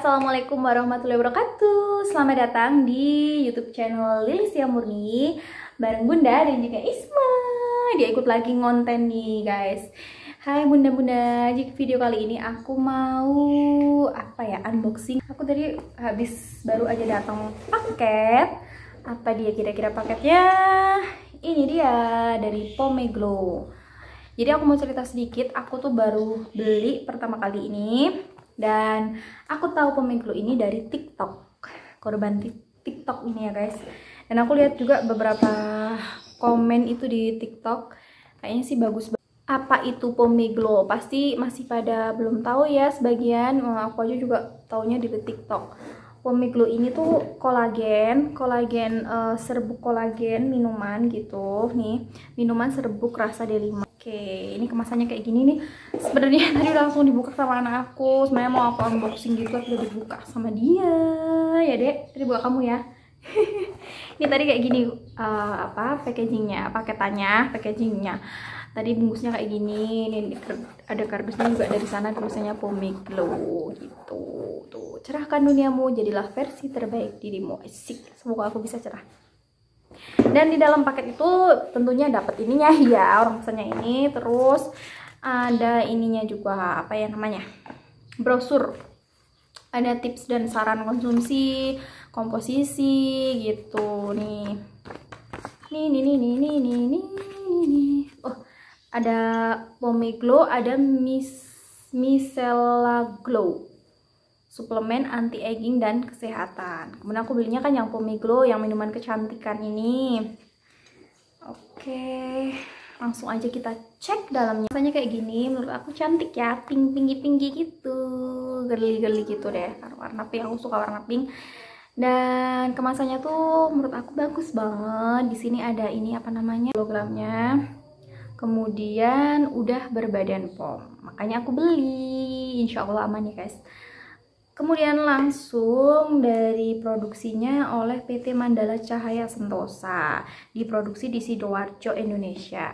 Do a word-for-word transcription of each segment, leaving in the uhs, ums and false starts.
Assalamualaikum warahmatullahi wabarakatuh. Selamat datang di YouTube channel Lilisya Murni bareng Bunda dan juga Isma. Dia ikut lagi ngonten nih guys. Hai bunda-bunda, di video kali ini aku mau apa ya, unboxing. Aku tadi habis baru aja datang paket. Apa dia kira-kira paketnya? Ini dia dari Pomeglo. Jadi aku mau cerita sedikit, aku tuh baru beli pertama kali ini. Dan aku tahu Pomeglo ini dari TikTok, korban TikTok ini ya guys. Dan aku lihat juga beberapa komen itu di TikTok, kayaknya sih bagus banget. Apa itu Pomeglo? Pasti masih pada belum tahu ya sebagian. Aku aja juga taunya di TikTok. Pomeglo ini tuh kolagen, kolagen uh, serbuk kolagen minuman gitu. Nih, minuman serbuk rasa delima. Oke, ini kemasannya kayak gini nih. Sebenarnya tadi udah langsung dibuka sama anak aku. Sebenarnya mau aku unboxing gitu, tapi udah dibuka sama dia. Ya dek, tadi buka kamu ya. Ini tadi kayak gini, uh, apa packagingnya, paketannya, packagingnya. Tadi bungkusnya kayak gini. Ini ada kardusnya juga dari sana, tulisannya Pomeglo gitu. Tuh, cerahkan duniamu, jadilah versi terbaik dirimu. Asik. Semoga aku bisa cerah. Dan di dalam paket itu tentunya dapat ininya ya, orang pesannya ini. Terus ada ininya juga, apa ya namanya, brosur. Ada tips dan saran konsumsi, komposisi gitu nih. Nih nih nih nih nih nih nih nih. Oh, ada Pomeglo, ada Mis Micellar Glow, suplemen anti aging dan kesehatan. Kemudian aku belinya kan yang Pomeglo, yang minuman kecantikan ini. Oke, langsung aja kita cek dalamnya. Rasanya kayak gini, menurut aku cantik ya, pink pinky-pinky gitu, girly-girly gitu deh. Warna pink, aku suka warna pink. Dan kemasannya tuh menurut aku bagus banget. Di sini ada ini apa namanya, kilogramnya. Kemudian udah berbadan P O M, makanya aku beli. Insya Allah aman ya guys. Kemudian langsung dari produksinya oleh P T Mandala Cahaya Sentosa, diproduksi di Sidoarjo, Indonesia.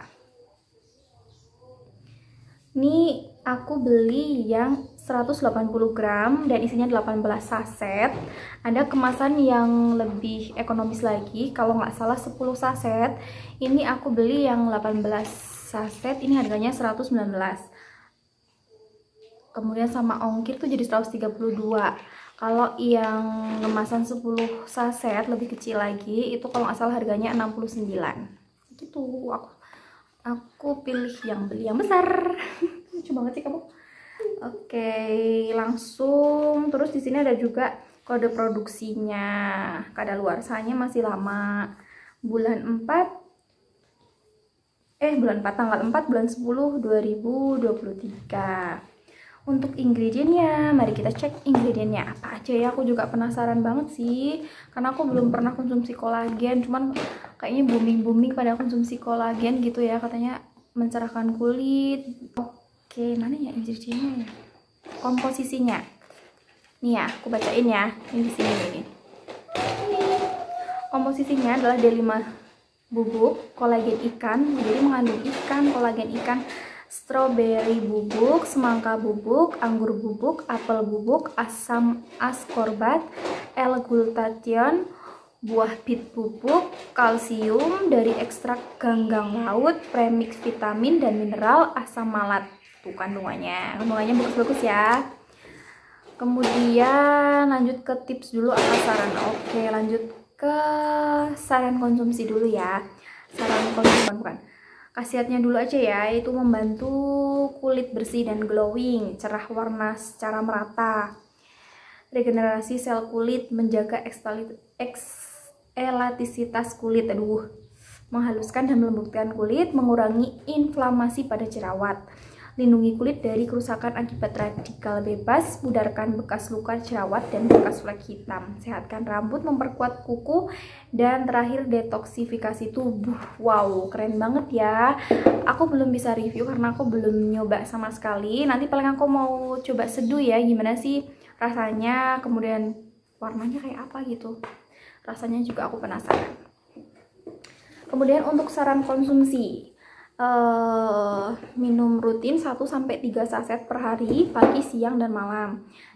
Ini aku beli yang seratus delapan puluh gram dan isinya delapan belas saset. Ada kemasan yang lebih ekonomis lagi, kalau nggak salah sepuluh saset. Ini aku beli yang delapan belas saset, ini harganya seratus sembilan belas. Kemudian sama ongkir tuh jadi seratus tiga puluh dua. Kalau yang kemasan sepuluh saset lebih kecil lagi, itu kalau nggak salah harganya enam puluh sembilan. Gitu. Aku aku pilih yang beli yang besar. Lucu banget sih kamu. Oke, langsung terus di sini ada juga kode produksinya. Kadaluarsanya masih lama. Bulan empat eh bulan empat tanggal empat bulan sepuluh dua ribu dua puluh tiga. Untuk ingredientnya, mari kita cek ingredientnya apa aja ya. Aku juga penasaran banget sih, karena aku belum pernah konsumsi kolagen. Cuman kayaknya booming-booming pada konsumsi kolagen gitu ya, katanya mencerahkan kulit. Oke, mana ya ingredientnya ya? Komposisinya. Nih ya, aku bacain ya. Ini di sini nih. Komposisinya adalah D lima bubuk, kolagen ikan, jadi mengandung ikan, kolagen ikan, stroberi bubuk, semangka bubuk, anggur bubuk, apel bubuk, asam ascorbat, L-glutathione, buah bit bubuk, kalsium dari ekstrak ganggang laut, premix vitamin dan mineral, asam malat. Tuh kandungannya, kandungannya bagus-bagus ya. Kemudian lanjut ke tips dulu, apa saran. Oke, lanjut ke saran konsumsi dulu ya. Saran konsumsi bukan. Khasiatnya dulu aja ya, itu membantu kulit bersih dan glowing, cerah warna secara merata, regenerasi sel kulit, menjaga elastisitas kulit, aduh, menghaluskan dan melembutkan kulit, mengurangi inflamasi pada jerawat, lindungi kulit dari kerusakan akibat radikal bebas, mudarkan bekas luka jerawat dan bekas flek hitam, sehatkan rambut, memperkuat kuku, dan terakhir detoksifikasi tubuh. Wow, keren banget ya. Aku belum bisa review karena aku belum nyoba sama sekali. Nanti paling aku mau coba seduh ya, gimana sih rasanya, kemudian warnanya kayak apa gitu. Rasanya juga aku penasaran. Kemudian untuk saran konsumsi, Uh, minum rutin satu sampai tiga saset per hari, pagi, siang, dan malam.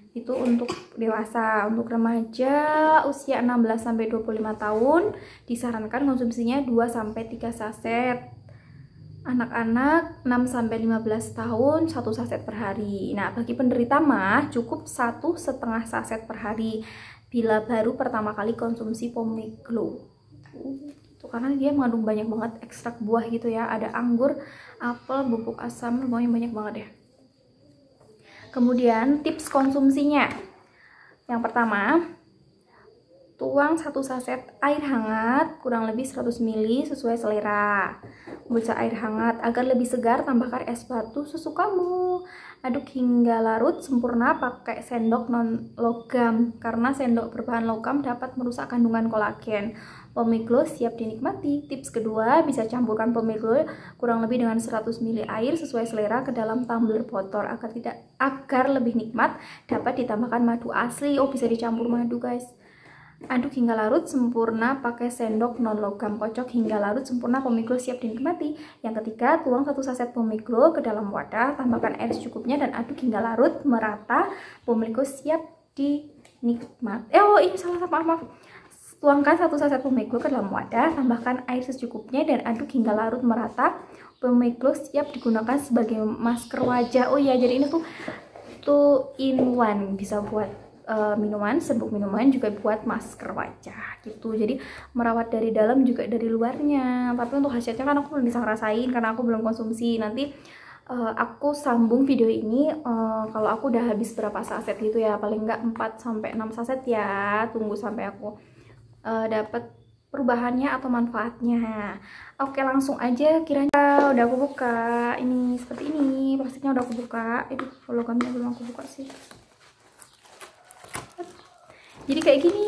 Itu untuk dewasa. Untuk remaja usia enam belas sampai dua puluh lima tahun disarankan konsumsinya dua sampai tiga saset. Anak-anak enam sampai lima belas tahun satu saset per hari. Nah, bagi penderita mah cukup satu setengah saset per hari bila baru pertama kali konsumsi Pomeglo. Itu karena dia mengandung banyak banget ekstrak buah gitu ya. Ada anggur, apel, bubuk asam, pokoknya banyak banget ya. Kemudian tips konsumsinya. Yang pertama, tuang satu saset air hangat kurang lebih seratus mililiter sesuai selera. Busa air hangat agar lebih segar, tambahkan es batu sesukamu. Aduk hingga larut sempurna pakai sendok non logam karena sendok berbahan logam dapat merusak kandungan kolagen. Pomeglo siap dinikmati. Tips kedua, bisa campurkan Pomeglo kurang lebih dengan seratus mililiter air sesuai selera ke dalam tumbler botol agar tidak agar lebih nikmat. Dapat ditambahkan madu asli. Oh, bisa dicampur madu, guys. Aduk hingga larut sempurna pakai sendok non logam. Kocok hingga larut sempurna, Pomeglo siap dinikmati. Yang ketiga, tuang satu saset Pomeglo ke dalam wadah, tambahkan air secukupnya dan aduk hingga larut merata. Pomeglo siap dinikmati. Eh, oh ini salah, maaf maaf. Tuangkan satu saset Pomeglo ke dalam wadah, tambahkan air secukupnya dan aduk hingga larut merata. Pomeglo siap digunakan sebagai masker wajah. Oh iya, jadi ini tuh two in one, bisa buat uh, minuman, serbuk minuman, juga buat masker wajah gitu. Jadi merawat dari dalam juga dari luarnya. Tapi untuk khasiatnya kan aku belum bisa ngerasain karena aku belum konsumsi. Nanti uh, aku sambung video ini uh, kalau aku udah habis berapa saset gitu ya, paling enggak empat sampai enam saset ya. Tunggu sampai aku uh, dapat perubahannya atau manfaatnya. Oke, langsung aja kiranya udah aku buka. Ini seperti ini, plastiknya udah aku buka. Itu logamnya belum aku buka sih. Jadi kayak gini.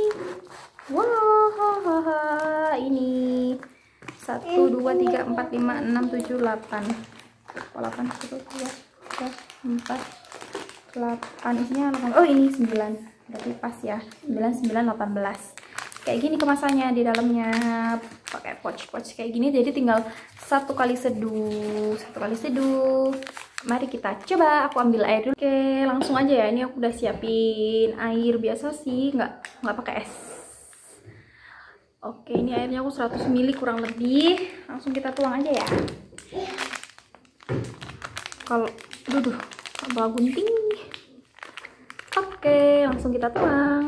Wah, ini satu, dua, tiga, empat, lima, enam, tujuh, delapan. delapan, satu, dua, tiga, empat, delapan. Isinya delapan. Oh, ini sembilan. Berarti pas ya. sembilan, sembilan, delapan belas. Kayak gini kemasannya, di dalamnya pakai pouch-pouch kayak gini. Jadi tinggal satu kali seduh, satu kali seduh. Mari kita coba. Aku ambil air dulu. Oke, langsung aja ya. Ini aku udah siapin air biasa sih, nggak nggak pakai es. Oke, ini airnya aku seratus mililiter kurang lebih. Langsung kita tuang aja ya. Kalau duduh, bawa gunting. Oke, langsung kita tuang.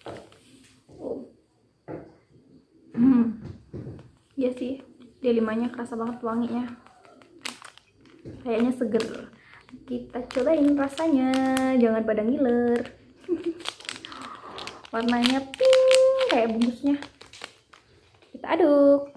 Hmm, iya sih, D lima-nya kerasa banget wanginya. Kayaknya seger. Kita cobain rasanya, jangan pada ngiler. Warnanya pink kayak bungkusnya. Kita aduk.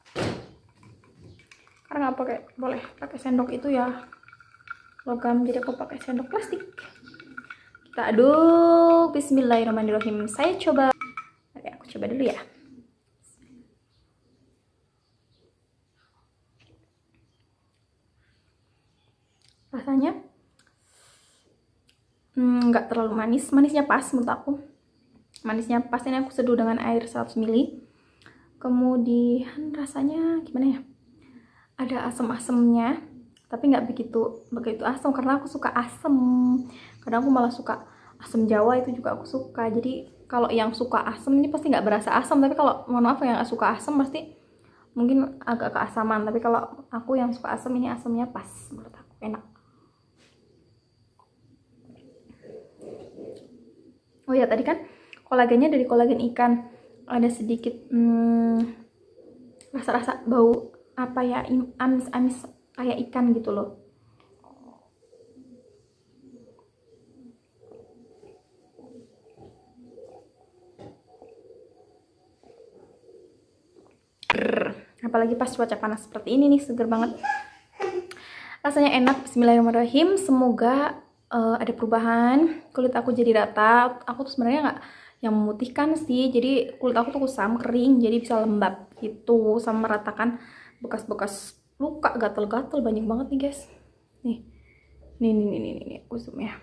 Karena nggak pakai, boleh pakai sendok itu ya, logam, jadi aku pakai sendok plastik. Kita aduk. Bismillahirrahmanirrahim. Saya coba. Oke, aku coba dulu ya. Rasanya nggak hmm, terlalu manis, manisnya pas menurut aku. Manisnya pas, ini aku seduh dengan air seratus mililiter. Kemudian rasanya gimana ya? Ada asam-asamnya, tapi nggak begitu begitu asam karena aku suka asam. Kadang aku malah suka asam Jawa, itu juga aku suka. Jadi kalau yang suka asam ini pasti nggak berasa asam, tapi kalau mohon maaf yang nggak suka asam pasti mungkin agak keasaman. Tapi kalau aku yang suka asam, ini asamnya pas menurut aku, enak. Oh ya, tadi kan kolagennya dari kolagen ikan. Ada sedikit rasa-rasa hmm, bau apa ya, amis-amis kayak ikan gitu loh. Brr. Apalagi pas cuaca panas seperti ini nih, seger banget. Rasanya enak. Bismillahirrahmanirrahim. Semoga uh, ada perubahan. Kulit aku jadi rata. Aku tuh sebenarnya nggak yang memutihkan sih, jadi kulit aku tuh kusam, kering, jadi bisa lembab gitu, sama meratakan bekas-bekas luka, gatel-gatel banyak banget nih guys. Nih, nih, nih, nih, nih, nih, aku zoom ya.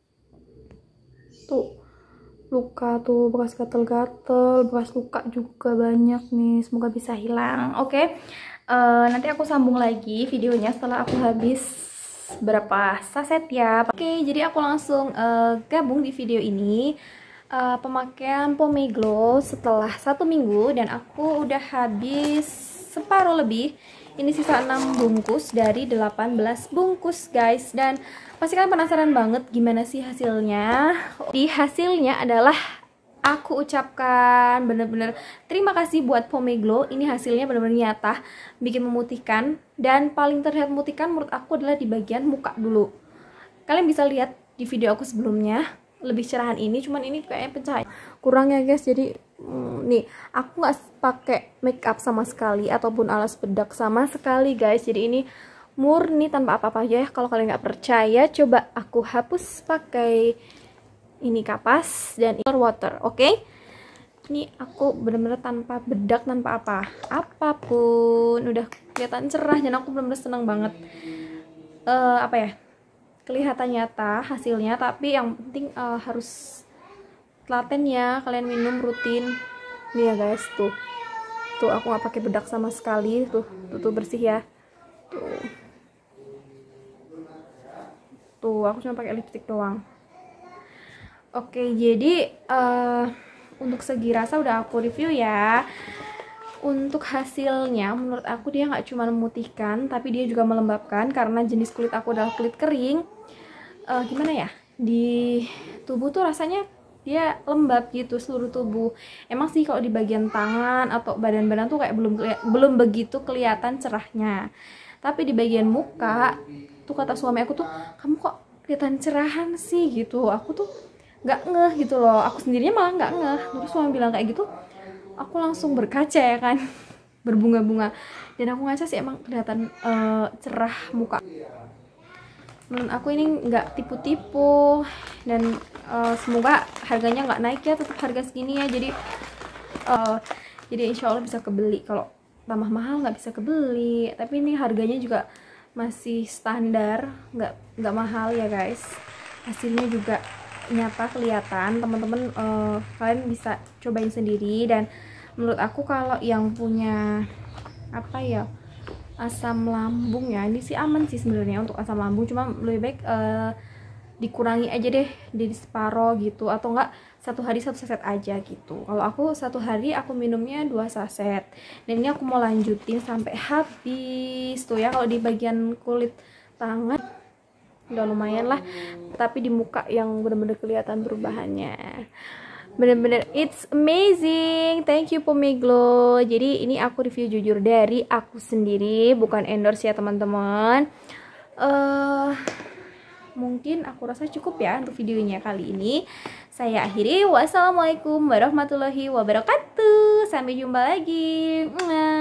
Tuh, luka tuh, bekas gatel-gatel, bekas luka juga banyak nih. Semoga bisa hilang. Oke, okay. uh, nanti aku sambung lagi videonya setelah aku habis berapa saset ya. Oke, jadi aku langsung uh, gabung di video ini. uh, Pemakaian Pomeglow setelah satu minggu, dan aku udah habis separuh lebih. Ini sisa enam bungkus dari delapan belas bungkus guys. Dan pasti kalian penasaran banget gimana sih hasilnya. Di hasilnya adalah aku ucapkan bener-bener terima kasih buat Pomeglow. Ini hasilnya bener-bener nyata, bikin memutihkan. Dan paling terlihat memutihkan menurut aku adalah di bagian muka dulu. Kalian bisa lihat di video aku sebelumnya, lebih cerahan ini, cuman ini kayaknya pencahayaan kurang ya guys. Jadi mm, nih aku nggak pakai make up sama sekali ataupun alas bedak sama sekali guys. Jadi ini murni tanpa apa-apa aja ya. Kalau kalian nggak percaya, coba aku hapus pakai ini kapas dan water. Oke, okay? Ini aku bener-bener tanpa bedak, tanpa apa apapun, udah kelihatan cerah dan aku bener-bener seneng banget. Uh, apa ya, kelihatan nyata hasilnya, tapi yang penting uh, harus telaten ya, kalian minum rutin. Nih ya guys, tuh tuh aku nggak pakai bedak sama sekali, tuh tuh, tuh bersih ya, tuh tuh aku cuma pakai lipstick doang. Oke, jadi uh, untuk segi rasa udah aku review ya. Untuk hasilnya menurut aku dia nggak cuma memutihkan, tapi dia juga melembabkan karena jenis kulit aku adalah kulit kering. Uh, gimana ya, di tubuh tuh rasanya dia lembab gitu seluruh tubuh. Emang sih kalau di bagian tangan atau badan-badan tuh kayak belum belum begitu kelihatan cerahnya. Tapi di bagian muka tuh kata suami aku tuh, kamu kok kelihatan cerahan sih gitu. Aku tuh nggak ngeh gitu loh, aku sendirinya malah nggak ngeh. Terus suami bilang kayak gitu, aku langsung berkaca ya kan, berbunga-bunga. Dan aku ngaca sih emang kelihatan uh, cerah muka. Menurut aku ini nggak tipu-tipu, dan uh, semoga harganya nggak naik ya, tetap harga segini ya. Jadi uh, jadi insya Allah bisa kebeli. Kalau tambah mahal nggak bisa kebeli, tapi ini harganya juga masih standar, nggak nggak mahal ya guys. Hasilnya juga nyata kelihatan, teman-teman uh, kalian bisa cobain sendiri. Dan menurut aku kalau yang punya apa ya, asam lambung ya, ini sih aman sih sebenarnya untuk asam lambung, cuma lebih baik uh, dikurangi aja deh, di separoh gitu, atau enggak satu hari satu saset aja gitu. Kalau aku satu hari aku minumnya dua saset, dan ini aku mau lanjutin sampai habis tuh ya. Kalau di bagian kulit tangan udah lumayan lah, tapi di muka yang bener-bener kelihatan perubahannya, bener-bener it's amazing. Thank you Pomeglow. Jadi ini aku review jujur dari aku sendiri, bukan endorse ya teman-teman. uh, Mungkin aku rasa cukup ya untuk videonya kali ini. Saya akhiri, wassalamualaikum warahmatullahi wabarakatuh. Sampai jumpa lagi.